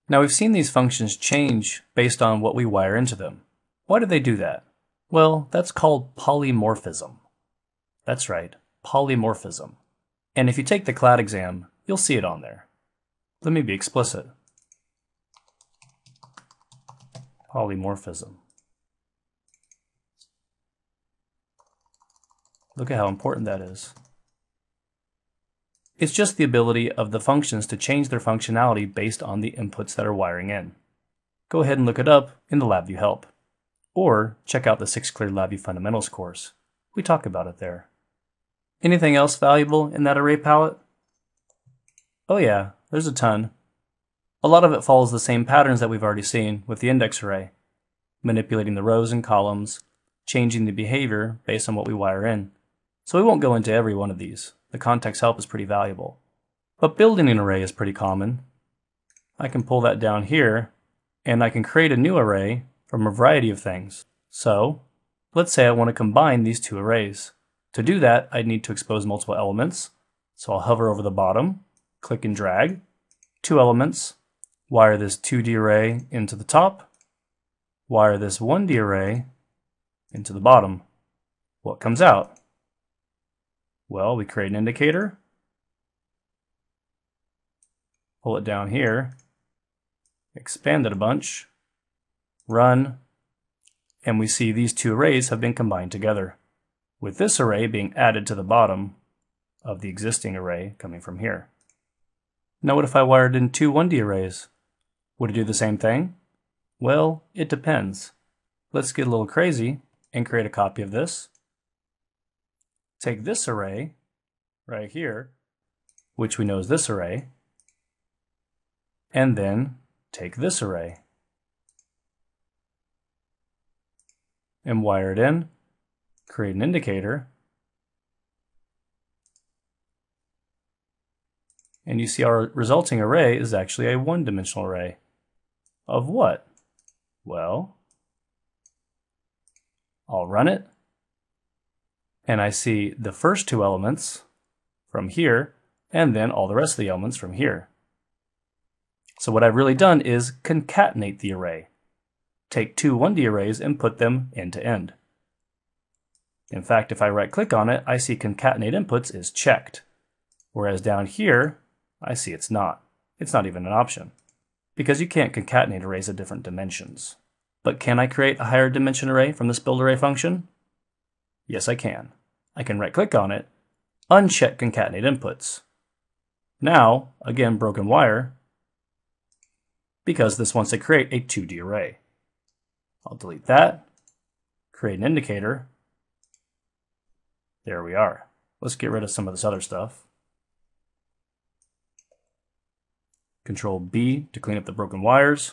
Now we've seen these functions change based on what we wire into them. Why do they do that? Well, that's called polymorphism. That's right, polymorphism. And if you take the CLAD exam, you'll see it on there. Let me be explicit. Polymorphism. Look at how important that is. It's just the ability of the functions to change their functionality based on the inputs that are wiring in. Go ahead and look it up in the LabVIEW help. Or check out the 6 Clear LabVIEW Fundamentals course. We talk about it there. Anything else valuable in that array palette? Oh yeah, there's a ton. A lot of it follows the same patterns that we've already seen with the index array. Manipulating the rows and columns, changing the behavior based on what we wire in. So we won't go into every one of these. The context help is pretty valuable. But building an array is pretty common. I can pull that down here, and I can create a new array from a variety of things. So, let's say I want to combine these two arrays. To do that, I'd need to expose multiple elements. So I'll hover over the bottom, click and drag, 2 elements, wire this 2D array into the top, wire this 1D array into the bottom. What comes out? Well, we create an indicator, pull it down here, expand it a bunch, run, and we see these 2 arrays have been combined together, with this array being added to the bottom of the existing array coming from here. Now what if I wired in 2 1D arrays? Would it do the same thing? Well, it depends. Let's get a little crazy and create a copy of this. Take this array right here, which we know is this array, and then take this array and wire it in, create an indicator, and you see our resulting array is actually a 1-dimensional array. Of what? Well, I'll run it, and I see the first 2 elements from here, and then all the rest of the elements from here. So what I've really done is concatenate the array. Take 2 1D arrays and put them end to end. In fact, if I right-click on it, I see concatenate inputs is checked, whereas down here, I see it's not. It's not even an option, because you can't concatenate arrays of different dimensions. But can I create a higher dimension array from this build array function? Yes, I can. I can right-click on it, uncheck concatenate inputs. Now, again, broken wire, because this wants to create a 2D array. I'll delete that, create an indicator. There we are. Let's get rid of some of this other stuff. Control B to clean up the broken wires.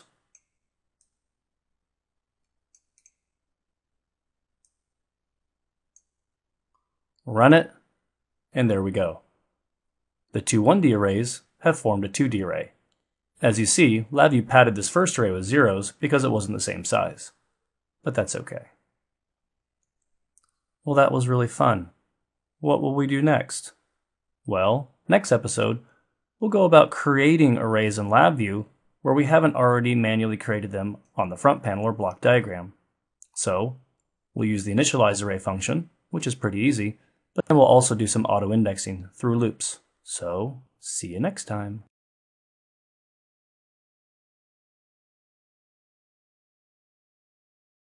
Run it, and there we go. The 2 1D arrays have formed a 2D array. As you see, LabVIEW padded this first array with zeros because it wasn't the same size. But that's okay. Well, that was really fun. What will we do next? Well, next episode, we'll go about creating arrays in LabVIEW where we haven't already manually created them on the front panel or block diagram. So, we'll use the initialize array function, which is pretty easy, but then we'll also do some auto-indexing through loops. So, see you next time.